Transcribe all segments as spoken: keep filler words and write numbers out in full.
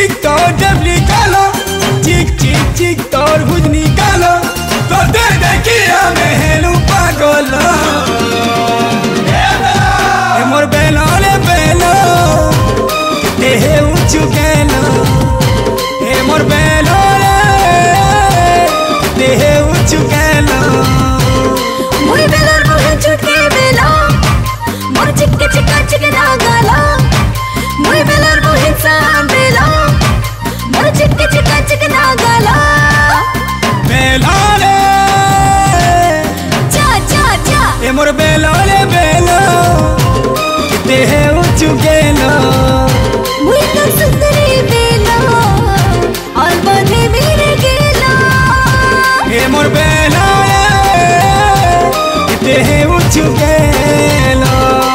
चिक तो डबली कालो, चिक चिक चिक तोर भुजनी कालो, तो दे देखिया मैं हेलू पागलो। ए मोर बेलो ले बेलो, देहे ऊंचू गेलो, ए मोर बेलो ले, देहे ऊंचू गेलो। मोर बेलो मोर चुटके बेलो, मोर चिक्के चिक्का चिकना गालो, मोर बेलो मोर इंसान बेलो, मोर चिक्के चिक्का चिकना गालो। बेलो ले, जा जा जा, ए मोर बेलो ले बेलो, देहे ऊंचू गेलो। मुई तो सुंदरी बेलो, और बधे मेरे गेलो। ए मोर बेलो ले, देहे ऊंचू गेलो।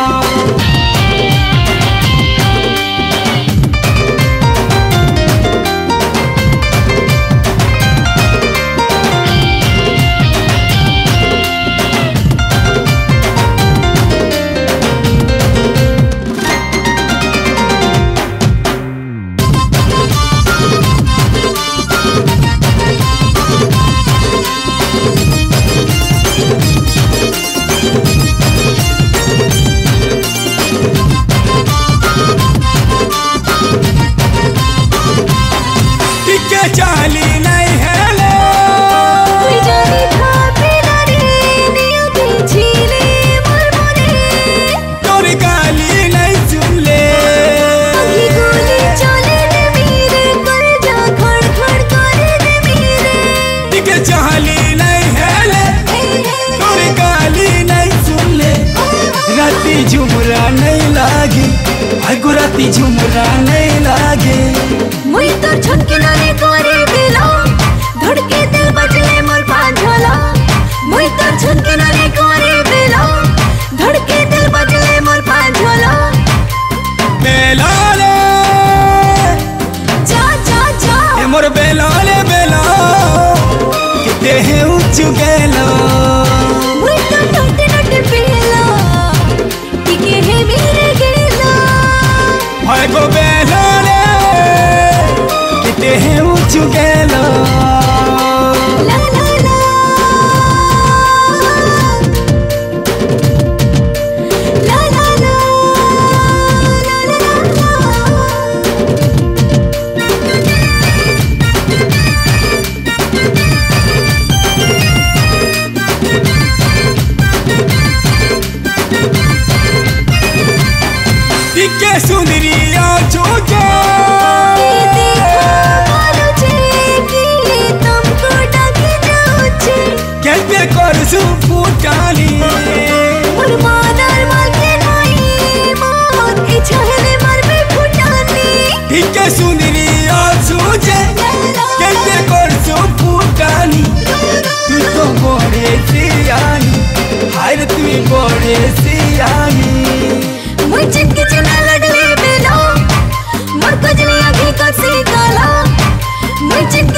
चाली नहीं है ले, कोई जानी था बिना रे, नियति झीले मोर मोरे। तोरी गाली नहीं सुन ले, अभी गोली चले ने मेरे, कर जा खड़ खड़ करे ने मेरे। टिके चाली नहीं है ले, तोरी गाली नहीं सुन ले। राती झुमरा नहीं लागे, आगो राती झुमरा नहीं लागे। मुई तो छक्के नाने करे बेलो, धड़के दिल बजले मोर पांझोला। मुई तो छक्के नाने करे बेलो, धड़के दिल बजले मोर पांझोला। बेलो ले, जा जा जा, ए मोर बेलो ले बेलो, किते है ऊंचू गेलो। मुई तो टोटे टोटे बेलो, टिके है मेरे गेलो। हाय गो बेलो ले, देहे ऊंचू गेलो। ला ला ला, ला ला ला, ला ला ला। टिके सुंदरिया झूठे, कैसे करसू फुटानी, मोर मानर माके नाई, मोर इच्छा है मर में फुटानी। टिके सुंदरिया झूठे, कैसे करसू फुटानी। तू तो बड़े सियानी, हाय रे तू बड़े सियानी। मुझ चिक्के चिना लडले बेलो, मोर कजली आँखें का सी काला। मुझ चिक्के